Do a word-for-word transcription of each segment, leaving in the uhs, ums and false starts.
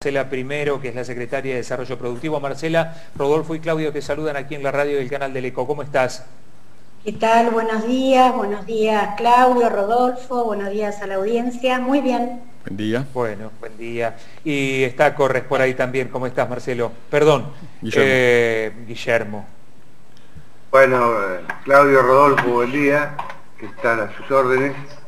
Marcela Primero, que es la secretaria de Desarrollo Productivo. Marcela, Rodolfo y Claudio te saludan aquí en la radio del canal del Eco. ¿Cómo estás? ¿Qué tal? Buenos días, buenos días Claudio, Rodolfo, buenos días a la audiencia. Muy bien. Buen día. Bueno, buen día. Y está Corres por ahí también. ¿Cómo estás, Marcelo? Perdón, Guillermo. Eh, Guillermo. Bueno, Claudio, Rodolfo, buen día, que están a sus órdenes.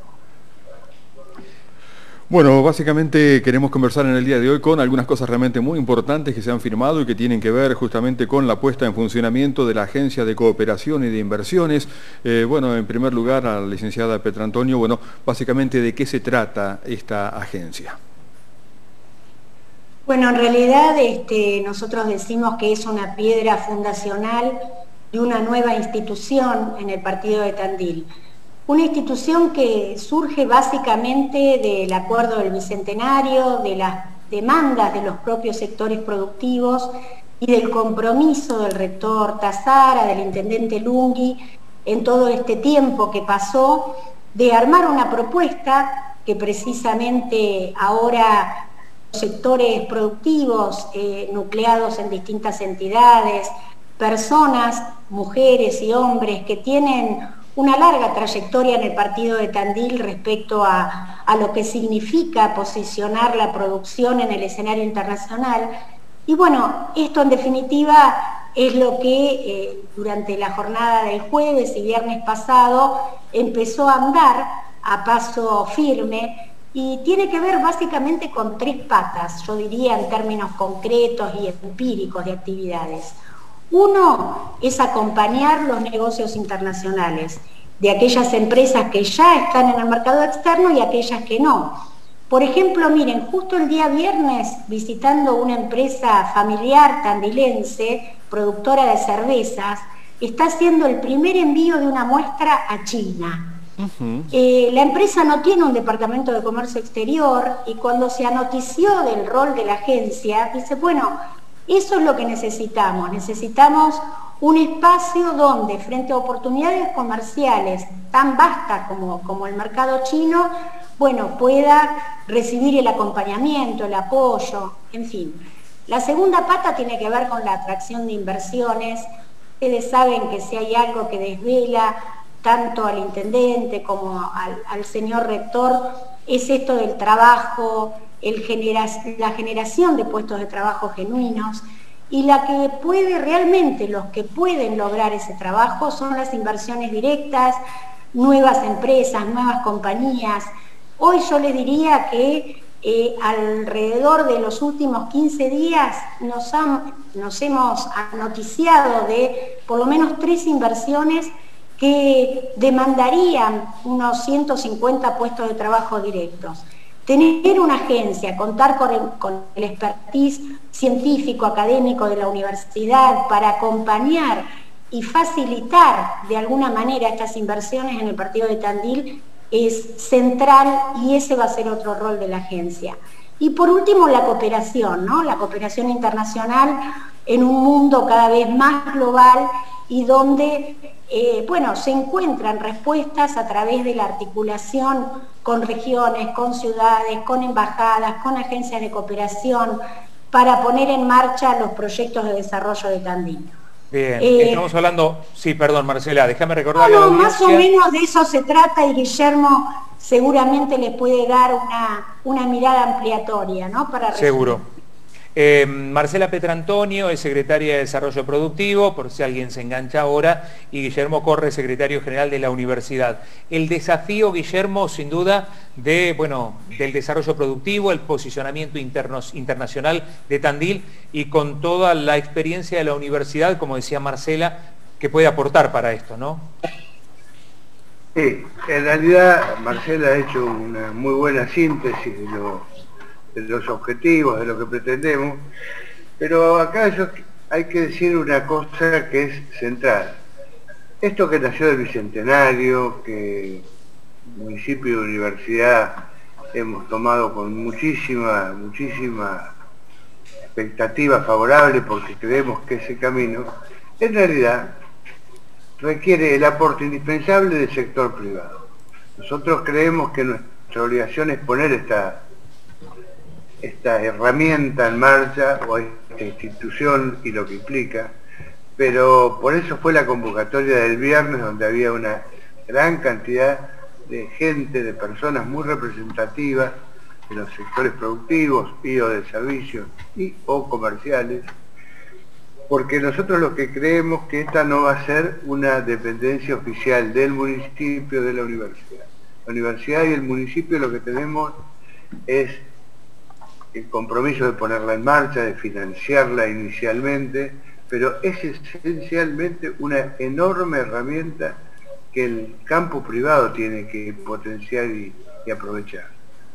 Bueno, básicamente queremos conversar en el día de hoy con algunas cosas realmente muy importantes que se han firmado y que tienen que ver justamente con la puesta en funcionamiento de la Agencia de Cooperación y de Inversiones. Eh, bueno, en primer lugar, a la licenciada Petrantonio, bueno, básicamente ¿de qué se trata esta agencia? Bueno, en realidad este, nosotros decimos que es una piedra fundacional de una nueva institución en el partido de Tandil. Una institución que surge básicamente del acuerdo del Bicentenario, de las demandas de los propios sectores productivos y del compromiso del rector Tazara, del intendente Lunghi, en todo este tiempo que pasó, de armar una propuesta que precisamente ahora los sectores productivos eh, nucleados en distintas entidades, personas, mujeres y hombres que tienen una larga trayectoria en el partido de Tandil respecto a, a lo que significa posicionar la producción en el escenario internacional. Y bueno, esto en definitiva es lo que eh, durante la jornada del jueves y viernes pasado empezó a andar a paso firme y tiene que ver básicamente con tres patas, yo diría en términos concretos y empíricos de actividades. Uno es acompañar los negocios internacionales de aquellas empresas que ya están en el mercado externo y aquellas que no. Por ejemplo, miren, justo el día viernes, visitando una empresa familiar tandilense, productora de cervezas, está haciendo el primer envío de una muestra a China. Uh-huh. eh, la empresa no tiene un departamento de comercio exterior y cuando se anotició del rol de la agencia, dice, bueno, eso es lo que necesitamos, necesitamos un espacio donde frente a oportunidades comerciales tan vastas como, como el mercado chino, bueno, pueda recibir el acompañamiento, el apoyo, en fin. La segunda pata tiene que ver con la atracción de inversiones. Ustedes saben que si hay algo que desvela tanto al intendente como al, al señor rector, es esto del trabajo, el genera, la generación de puestos de trabajo genuinos, y la que puede realmente, los que pueden lograr ese trabajo son las inversiones directas, nuevas empresas, nuevas compañías. Hoy yo les diría que eh, alrededor de los últimos quince días nos, han, nos hemos noticiado de por lo menos tres inversiones que demandarían unos ciento cincuenta puestos de trabajo directos. Tener una agencia, contar con el, con el expertise científico, académico de la universidad para acompañar y facilitar de alguna manera estas inversiones en el partido de Tandil es central y ese va a ser otro rol de la agencia. Y por último la cooperación, ¿no? La cooperación internacional en un mundo cada vez más global y donde eh, bueno, se encuentran respuestas a través de la articulación con regiones, con ciudades, con embajadas, con agencias de cooperación, para poner en marcha los proyectos de desarrollo de Tandil. Bien, eh, estamos hablando, sí, perdón Marcela, déjame recordar no, a la no, audiencia. más o menos de eso se trata y Guillermo seguramente les puede dar una, una mirada ampliatoria, ¿no? Para Seguro. Eh, Marcela Petrantonio es secretaria de Desarrollo Productivo, por si alguien se engancha ahora, y Guillermo Corres, secretario general de la universidad. El desafío, Guillermo, sin duda, de, bueno, del desarrollo productivo, el posicionamiento internos, internacional de Tandil y con toda la experiencia de la universidad, como decía Marcela, que puede aportar para esto, ¿no? Sí, en realidad Marcela ha hecho una muy buena síntesis de lo de los objetivos, de lo que pretendemos, pero acá yo, hay que decir una cosa que es central. Esto que nació del Bicentenario, que el municipio y universidad hemos tomado con muchísima, muchísima expectativa favorable porque creemos que ese camino, en realidad, requiere el aporte indispensable del sector privado. Nosotros creemos que nuestra obligación es poner esta esta herramienta en marcha o esta institución y lo que implica, pero por eso fue la convocatoria del viernes, donde había una gran cantidad de gente, de personas muy representativas de los sectores productivos y o de servicios y o comerciales, porque nosotros lo que creemos que esta no va a ser una dependencia oficial del municipio, de la universidad. La universidad y el municipio lo que tenemos es el compromiso de ponerla en marcha, de financiarla inicialmente, pero es esencialmente una enorme herramienta que el campo privado tiene que potenciar y, y aprovechar.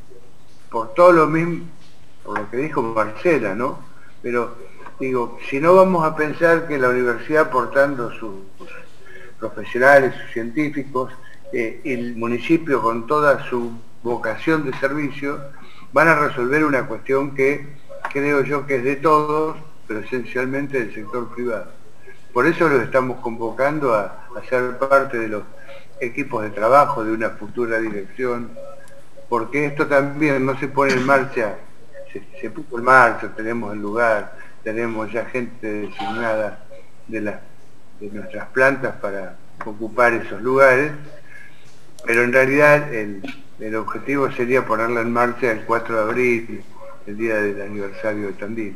Por todo lo mismo, por lo que dijo Marcela, ¿no? Pero digo, si no vamos a pensar que la universidad aportando sus profesionales, sus científicos, eh, el municipio con toda su vocación de servicio, van a resolver una cuestión que creo yo que es de todos, pero esencialmente del sector privado. Por eso los estamos convocando a, a ser parte de los equipos de trabajo de una futura dirección, porque esto también no se pone en marcha, se, se puso en marcha, tenemos el lugar, tenemos ya gente designada de, la, de nuestras plantas para ocupar esos lugares, pero en realidad el, el objetivo sería ponerla en marcha el cuatro de abril, el día del aniversario de Tandil,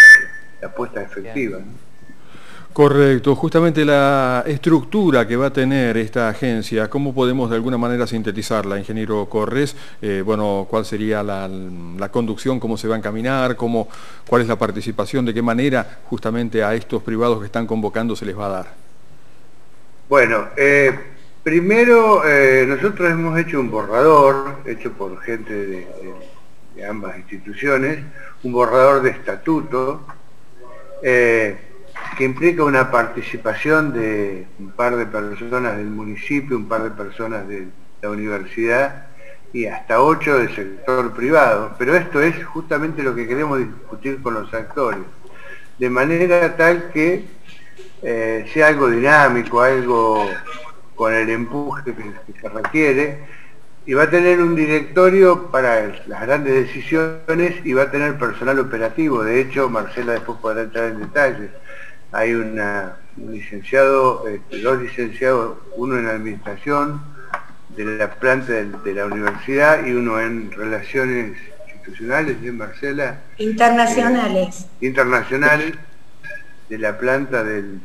la puesta efectiva, ¿no? Correcto, justamente la estructura que va a tener esta agencia, ¿cómo podemos de alguna manera sintetizarla, ingeniero Corres? Eh, bueno, ¿cuál sería la, la conducción, cómo se va a encaminar, cómo, cuál es la participación, de qué manera justamente a estos privados que están convocando se les va a dar? Bueno, eh, primero eh, nosotros hemos hecho un borrador, hecho por gente de, de, de ambas instituciones, un borrador de estatuto, eh, que implica una participación de un par de personas del municipio, un par de personas de la universidad y hasta ocho del sector privado. Pero esto es justamente lo que queremos discutir con los actores, de manera tal que eh, sea algo dinámico, algo con el empuje que, que se requiere, y va a tener un directorio para las grandes decisiones y va a tener personal operativo. De hecho, Marcela después podrá entrar en detalles. Hay una, un licenciado, este, dos licenciados, uno en administración de la planta de, de la universidad y uno en relaciones institucionales, ¿sí, Marcela? Internacionales. Eh, internacionales, de la planta del,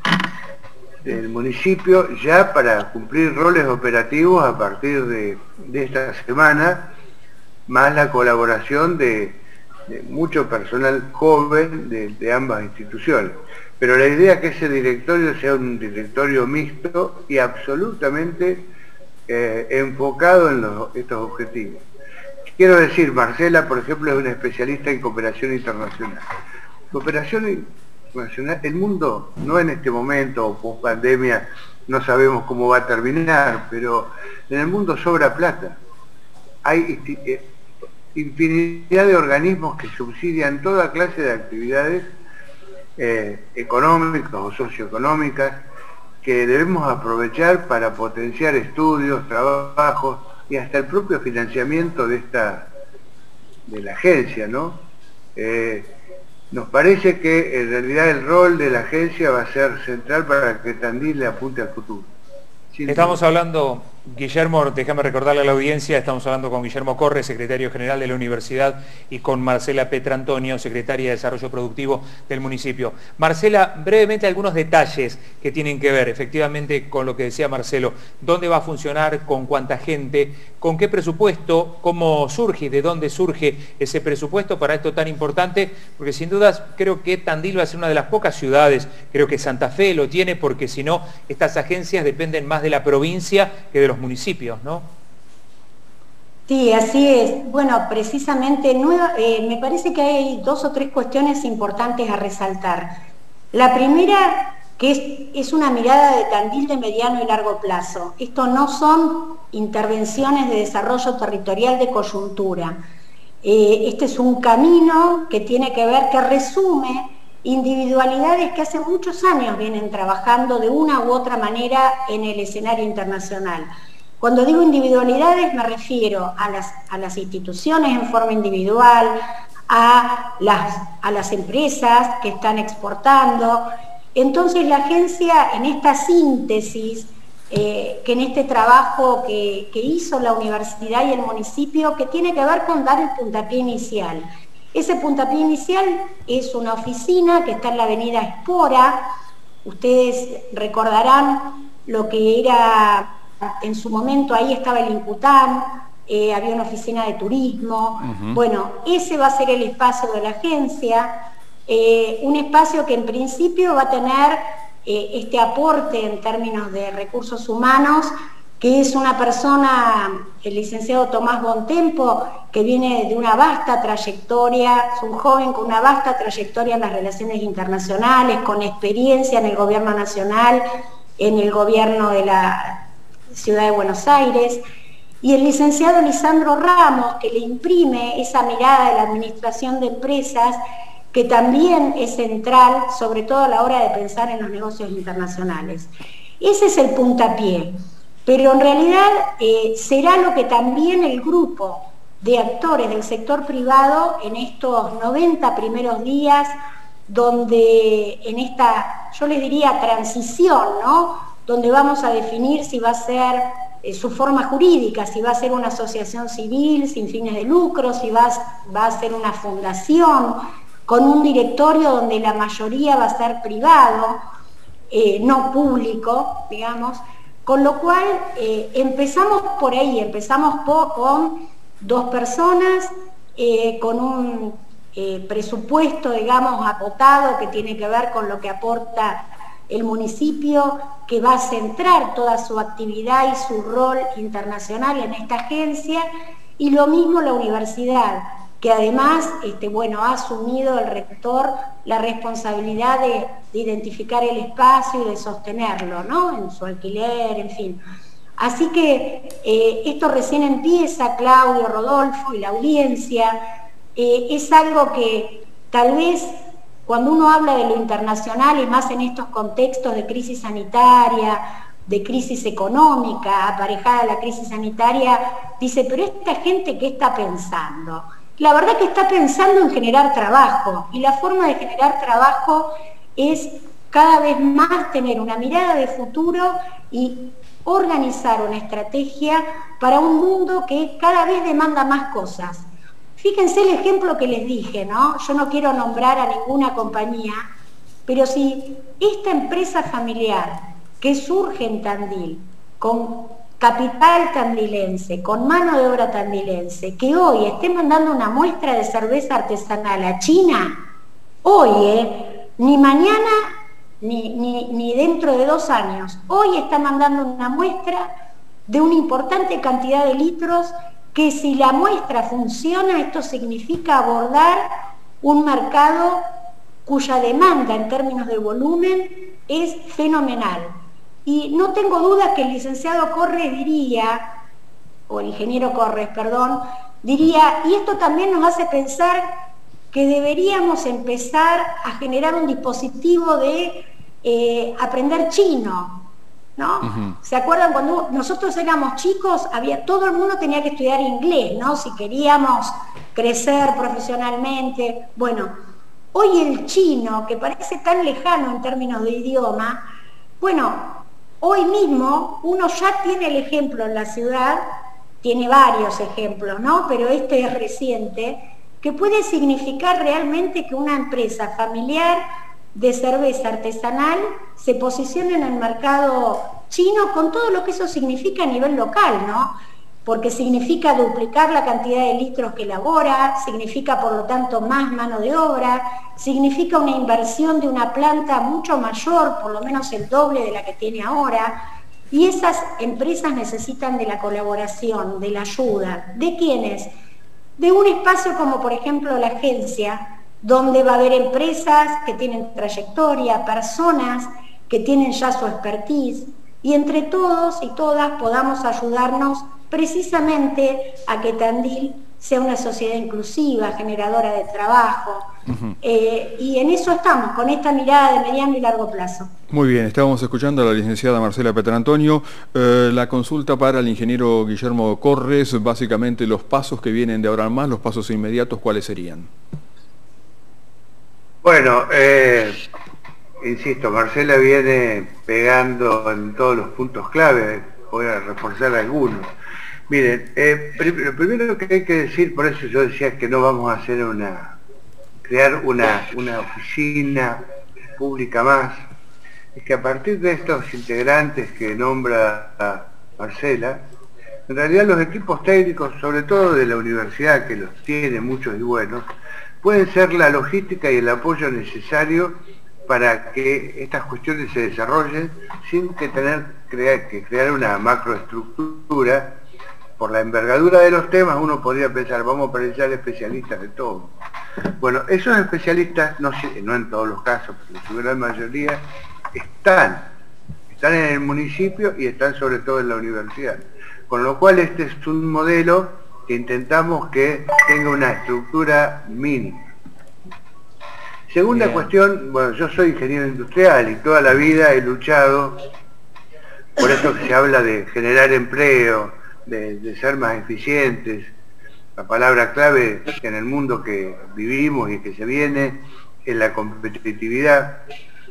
del municipio, ya para cumplir roles operativos a partir de, de esta semana, más la colaboración de, de mucho personal joven de, de ambas instituciones. Pero la idea es que ese directorio sea un directorio mixto y absolutamente eh, enfocado en los, estos objetivos. Quiero decir, Marcela, por ejemplo, es una especialista en cooperación internacional. Cooperación internacional, el mundo, no en este momento o post pandemia, no sabemos cómo va a terminar, pero en el mundo sobra plata. Hay infinidad de organismos que subsidian toda clase de actividades Eh, económicas o socioeconómicas que debemos aprovechar para potenciar estudios, trabajos y hasta el propio financiamiento de esta de la agencia, ¿no? Eh, nos parece que en realidad el rol de la agencia va a ser central para que Tandil le apunte al futuro. Sin Estamos duda. hablando, Guillermo, déjame recordarle a la audiencia, estamos hablando con Guillermo Corre, secretario general de la universidad, y con Marcela Petrantonio, secretaria de Desarrollo Productivo del municipio. Marcela, brevemente algunos detalles que tienen que ver efectivamente con lo que decía Marcelo. ¿Dónde va a funcionar? ¿Con cuánta gente? ¿Con qué presupuesto? ¿Cómo surge y de dónde surge ese presupuesto para esto tan importante? Porque sin dudas creo que Tandil va a ser una de las pocas ciudades, creo que Santa Fe lo tiene, porque si no, estas agencias dependen más de la provincia que de los municipios, ¿no? Sí, así es. Bueno, precisamente nueva, eh, me parece que hay dos o tres cuestiones importantes a resaltar. La primera, que es, es una mirada de Tandil de mediano y largo plazo. Esto no son intervenciones de desarrollo territorial de coyuntura. Eh, este es un camino que tiene que ver, que resume individualidades que hace muchos años vienen trabajando de una u otra manera en el escenario internacional. Cuando digo individualidades me refiero a las, a las instituciones en forma individual, a las, a las empresas que están exportando. Entonces la agencia, en esta síntesis, eh, que en este trabajo que, que hizo la universidad y el municipio, que tiene que ver con dar el puntapié inicial. Ese puntapié inicial es una oficina que está en la avenida Espora. Ustedes recordarán lo que era, en su momento ahí estaba el Incután, eh, había una oficina de turismo. Uh-huh. Bueno, ese va a ser el espacio de la agencia, eh, un espacio que en principio va a tener eh, este aporte en términos de recursos humanos, que es una persona, el licenciado Tomás Bontempo, que viene de una vasta trayectoria, es un joven con una vasta trayectoria en las relaciones internacionales, con experiencia en el gobierno nacional, en el gobierno de la ciudad de Buenos Aires, y el licenciado Lisandro Ramos, que le imprime esa mirada de la administración de empresas, que también es central, sobre todo a la hora de pensar en los negocios internacionales. Ese es el puntapié. Pero en realidad eh, será lo que también el grupo de actores del sector privado en estos noventa primeros días, donde en esta, yo les diría, transición, ¿no? Donde vamos a definir si va a ser eh, su forma jurídica, si va a ser una asociación civil sin fines de lucro, si va a, va a ser una fundación, con un directorio donde la mayoría va a ser privado, eh, no público, digamos. Con lo cual, eh, empezamos por ahí, empezamos por, con dos personas, eh, con un eh, presupuesto, digamos, acotado, que tiene que ver con lo que aporta el municipio, que va a centrar toda su actividad y su rol internacional en esta agencia, y lo mismo la universidad, que además, este, bueno, ha asumido el rector la responsabilidad de, de identificar el espacio y de sostenerlo, ¿no? En su alquiler, en fin. Así que eh, esto recién empieza, Claudio, Rodolfo y la audiencia. Eh, es algo que tal vez cuando uno habla de lo internacional, y más en estos contextos de crisis sanitaria, de crisis económica, aparejada a la crisis sanitaria, dice, pero esta gente, ¿qué está pensando? La verdad que está pensando en generar trabajo, y la forma de generar trabajo es cada vez más tener una mirada de futuro y organizar una estrategia para un mundo que cada vez demanda más cosas. Fíjense el ejemplo que les dije, ¿no? Yo no quiero nombrar a ninguna compañía, pero si esta empresa familiar que surge en Tandil, con capital tandilense, con mano de obra tandilense, que hoy esté mandando una muestra de cerveza artesanal a China, hoy, eh, ni mañana, ni, ni, ni dentro de dos años, hoy está mandando una muestra de una importante cantidad de litros, que si la muestra funciona, esto significa abordar un mercado cuya demanda en términos de volumen es fenomenal. Y no tengo duda que el licenciado Corres diría, o el ingeniero Corres, perdón, diría, y esto también nos hace pensar que deberíamos empezar a generar un dispositivo de eh, aprender chino, ¿no? Uh-huh. ¿Se acuerdan cuando nosotros éramos chicos? Había, todo el mundo tenía que estudiar inglés, ¿no? Si queríamos crecer profesionalmente. Bueno, hoy el chino, que parece tan lejano en términos de idioma, bueno, hoy mismo uno ya tiene el ejemplo en la ciudad, tiene varios ejemplos, ¿no? Pero este es reciente, que puede significar realmente que una empresa familiar de cerveza artesanal se posicione en el mercado chino, con todo lo que eso significa a nivel local, ¿no? Porque significa duplicar la cantidad de litros que elabora, significa por lo tanto más mano de obra, significa una inversión de una planta mucho mayor, por lo menos el doble de la que tiene ahora, y esas empresas necesitan de la colaboración, de la ayuda. ¿De quiénes? De un espacio como por ejemplo la agencia, donde va a haber empresas que tienen trayectoria, personas que tienen ya su expertise, y entre todos y todas podamos ayudarnos precisamente a que Tandil sea una sociedad inclusiva, generadora de trabajo. Uh-huh. eh, y en eso estamos, con esta mirada de mediano y largo plazo. Muy bien, estábamos escuchando a la licenciada Marcela Petrantonio. Eh, la consulta para el ingeniero Guillermo Corres, básicamente los pasos que vienen de ahora en más, los pasos inmediatos, ¿cuáles serían? Bueno, eh, insisto, Marcela viene pegando en todos los puntos clave, voy a reforzar algunos. Miren, eh, lo primero que hay que decir, por eso yo decía que no vamos a hacer una, crear una, una oficina pública más, es que a partir de estos integrantes que nombra a Marcela, en realidad los equipos técnicos, sobre todo de la universidad, que los tiene muchos y buenos, pueden ser la logística y el apoyo necesario para que estas cuestiones se desarrollen sin que tener crear, que crear una macroestructura. Por la envergadura de los temas uno podría pensar, vamos a pensar especialistas de todo. Bueno, esos especialistas, no, no en todos los casos, pero en su gran mayoría, están, están en el municipio y están sobre todo en la universidad. Con lo cual este es un modelo que intentamos que tenga una estructura mínima. Segunda Bien. cuestión, bueno, yo soy ingeniero industrial y toda la vida he luchado, por eso que se habla de generar empleo, De, de ser más eficientes. La palabra clave en el mundo que vivimos y que se viene es la competitividad,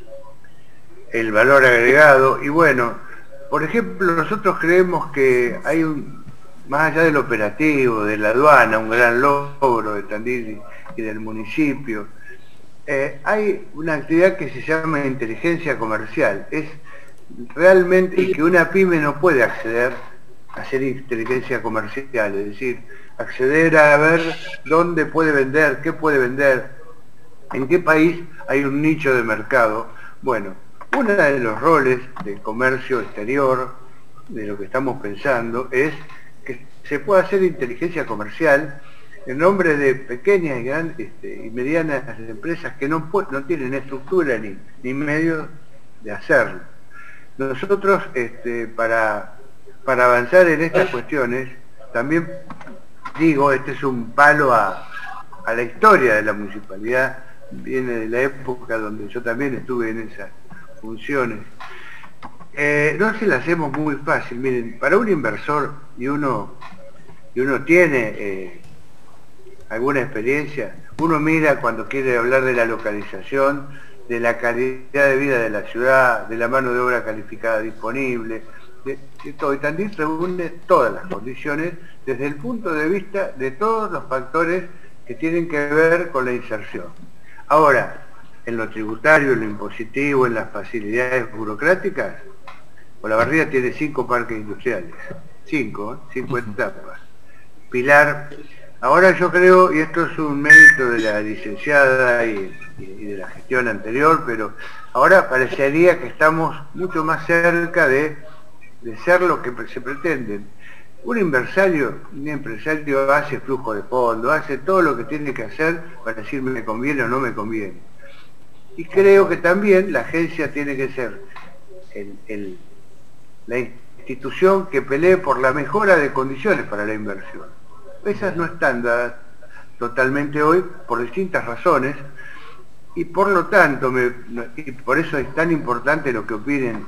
el valor agregado. Y bueno, por ejemplo, nosotros creemos que hay un, más allá del operativo, de la aduana, un gran logro de Tandil y del municipio, eh, hay una actividad que se llama inteligencia comercial. Es realmente, y que una pyme no puede acceder hacer inteligencia comercial, es decir, acceder a ver dónde puede vender, qué puede vender, en qué país hay un nicho de mercado. Bueno, uno de los roles del comercio exterior, de lo que estamos pensando, es que se pueda hacer inteligencia comercial en nombre de pequeñas y, grandes, este, y medianas empresas que no, no tienen estructura ni, ni medios de hacerlo. Nosotros, este, para... Para avanzar en estas cuestiones, también digo, este es un palo a, a la historia de la municipalidad, viene de la época donde yo también estuve en esas funciones. Eh, no se la hacemos muy fácil, miren, para un inversor, y uno, y uno tiene eh, alguna experiencia, uno mira cuando quiere hablar de la localización, de la calidad de vida de la ciudad, de la mano de obra calificada disponible, De, de todo, y Tandil reúne todas las condiciones desde el punto de vista de todos los factores que tienen que ver con la inserción. Ahora, en lo tributario, en lo impositivo, en las facilidades burocráticas, Olavarría tiene cinco parques industriales, cinco, ¿eh? cinco etapas. Pilar, ahora yo creo, y esto es un mérito de la licenciada y, y de la gestión anterior, pero ahora parecería que estamos mucho más cerca de de ser lo que se pretenden. Un empresario, un empresario hace flujo de fondo, hace todo lo que tiene que hacer para decir me conviene o no me conviene. Y creo que también la agencia tiene que ser el, el, la institución que pelee por la mejora de condiciones para la inversión. Esas no están dadas totalmente hoy por distintas razones y por lo tanto, me, y por eso es tan importante lo que opinen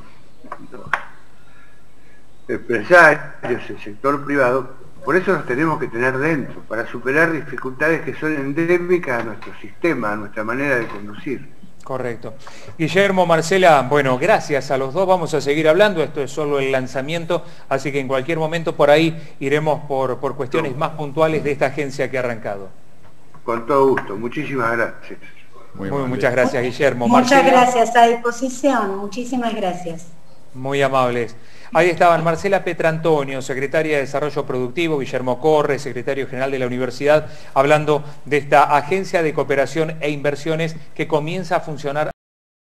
empresarios, el sector privado, por eso nos tenemos que tener dentro, para superar dificultades que son endémicas a nuestro sistema, a nuestra manera de conducir. Correcto. Guillermo, Marcela, bueno, gracias a los dos, vamos a seguir hablando, esto es solo el lanzamiento, así que en cualquier momento por ahí iremos por, por cuestiones más puntuales de esta agencia que ha arrancado. Con todo gusto, muchísimas gracias. Muy, Muy muchas gracias, Guillermo. Muchas Marcela, gracias, a disposición, muchísimas gracias. Muy amables. Ahí estaban Marcela Petrantonio, secretaria de Desarrollo Productivo, Guillermo Corres, secretario general de la universidad, hablando de esta agencia de cooperación e inversiones que comienza a funcionar